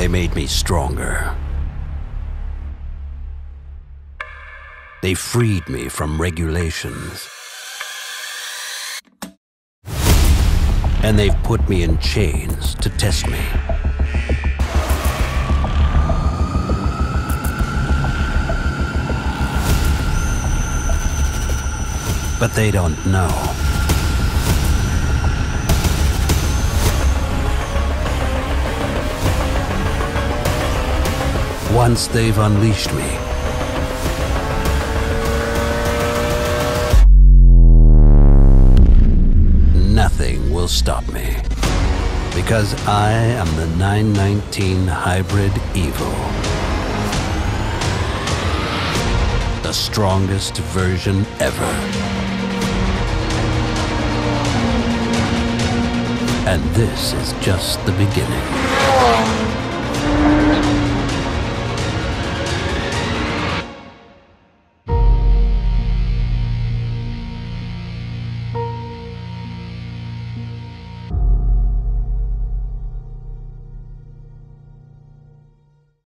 They made me stronger. They freed me from regulations. And they've put me in chains to test me. But they don't know. Once they've unleashed me, nothing will stop me. Because I am the 919 Hybrid Evil. The strongest version ever. And this is just the beginning.